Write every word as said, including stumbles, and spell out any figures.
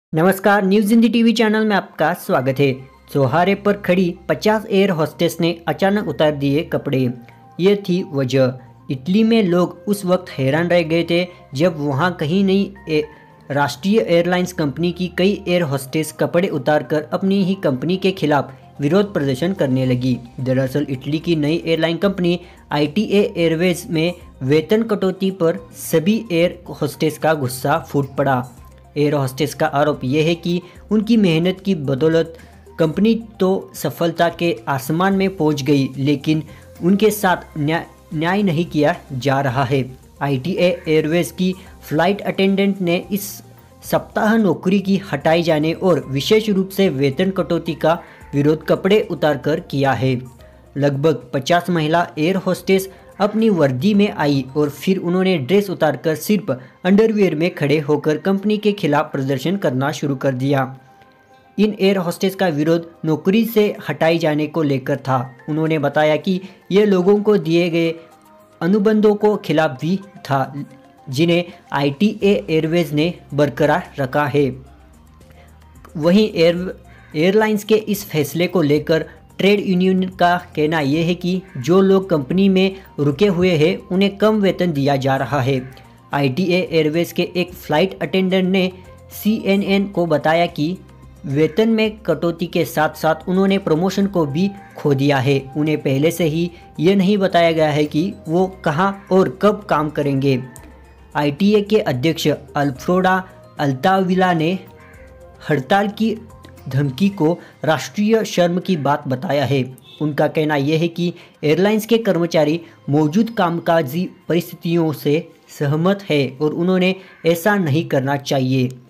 नमस्कार, news Hindi TV channel में आपका स्वागत है। चौराहे पर खड़ी पचास एयर होस्टेस ने अचानक उतार दिए कपड़े। ये थी वजह। इटली में लोग उस वक्त हैरान रह गए थे जब वहाँ कहीं नई राष्ट्रीय एयरलाइंस कंपनी की कई एयर होस्टेस कपड़े उतारकर अपनी ही कंपनी के खिलाफ विरोध प्रदर्शन करने लगी। दरअसल इटली की नई airline company I T A airways में वेतन कटौती पर सभी एयर होस्टेस का गुस्सा फूट पड़ा। एयर होस्टेस का आरोप यह है कि उनकी मेहनत की बदौलत कंपनी तो सफलता के आसमान में पहुंच गई, लेकिन उनके साथ न्याय न्याय नहीं किया जा रहा है। आई टी ए एयरवेज की फ्लाइट अटेंडेंट ने इस सप्ताह नौकरी की हटाए जाने और विशेष रूप से वेतन कटौती का विरोध कपड़े उतारकर किया है। लगभग पचास महिला एयर होस्टेस अपनी वर्दी में आई और फिर उन्होंने ड्रेस उतारकर सिर्फ अंडरवियर में खड़े होकर कंपनी के खिलाफ प्रदर्शन करना शुरू कर दिया। इन एयर होस्टेस का विरोध नौकरी से हटाए जाने को लेकर था। उन्होंने बताया कि ये लोगों को दिए गए अनुबंधों को खिलाफ भी था जिन्हें आई टी ए एयरवेज ने बरकरार रखा है। वहीं एयर एयरलाइंस के इस फैसले को लेकर ट्रेड यूनियन का कहना यह है कि जो लोग कंपनी में रुके हुए हैं उन्हें कम वेतन दिया जा रहा है। आई टी ए एयरवेज के एक फ़्लाइट अटेंडेंट ने सी एन एन को बताया कि वेतन में कटौती के साथ साथ उन्होंने प्रमोशन को भी खो दिया है। उन्हें पहले से ही ये नहीं बताया गया है कि वो कहाँ और कब काम करेंगे। आई टी ए के अध्यक्ष अल्फ्रेडो अल्ताविला ने हड़ताल की धमकी को राष्ट्रीय शर्म की बात बताया है। उनका कहना यह है कि एयरलाइंस के कर्मचारी मौजूद कामकाजी परिस्थितियों से सहमत हैं और उन्होंने ऐसा नहीं करना चाहिए।